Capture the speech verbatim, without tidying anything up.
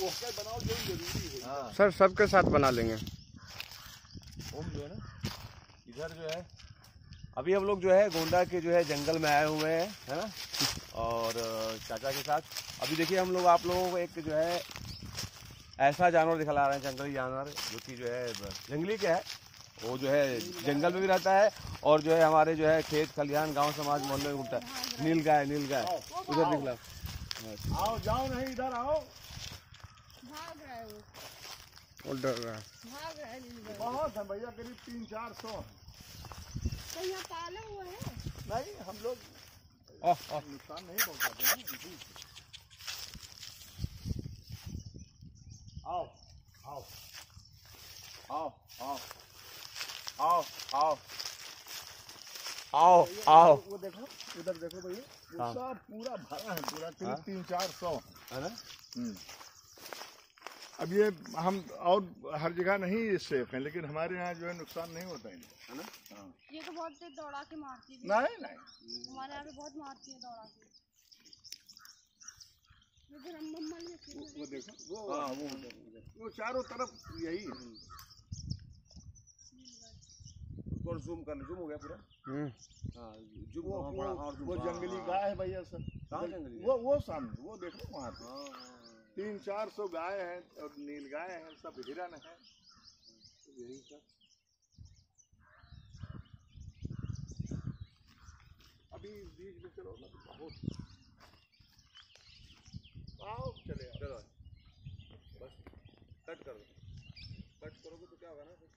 बनाओ जो जरूरी है। हाँ। सर सबके साथ बना लेंगे। ओम जो है ना इधर जो है अभी हम लोग जो है गोंडा के जो है जंगल में आए हुए हैं, है ना, और चाचा के साथ। अभी देखिए हम लोग आप लोगों को एक जो है ऐसा जानवर दिखला रहे हैं, जंगली जानवर जो कि जो है जंगली क्या है, वो जो है जंगल में भी रहता है और जो है हमारे जो है खेत खलिहान गांव समाज मोहल्ले में घूमता है। नील गाय, नील गाय उधर निकला। आओ जाओ नहीं इधर आओ। भाग रहा है वो डर रहा है। भाग रहा है बहुत है भैया, करीब तीन चार सौ तो यहाँ पाले हुए हैं। नहीं हम लोग नुकसान नहीं पहुँचाते हैं। आओ आओ आओ आओ आओ आओ आओ आओ। वो देखो उधर देखो भैया, वो सब पूरा भरा है, पूरा करीब तीन चार सौ है ना। अब ये हम और हर जगह नहीं सेफ है, लेकिन हमारे यहाँ जो है नुकसान नहीं होता है, है ना। हाँ। ये तो बहुत तेज दौड़ा के मारती है। नहीं नहीं हमारे यहाँ पे बहुत मारती है दौड़ा के। वो देखो वो हाँ वो वो चारों तरफ यही है। और जूम कर ले, जूम हो गया पूरा। हाँ जूम वो वो, वो जंगली गाय है भैया सर। कहाँ जंगली? वो वो सामने वो देखो वहाँ पे तीन चार सौ गाय हैं और नील गाय हैं, सब हिरन है, यही सब। अभी बीच में चलो ना बहुत आओ चले चलो बस कट कर दो, कट करोगे तो क्या होगा ना।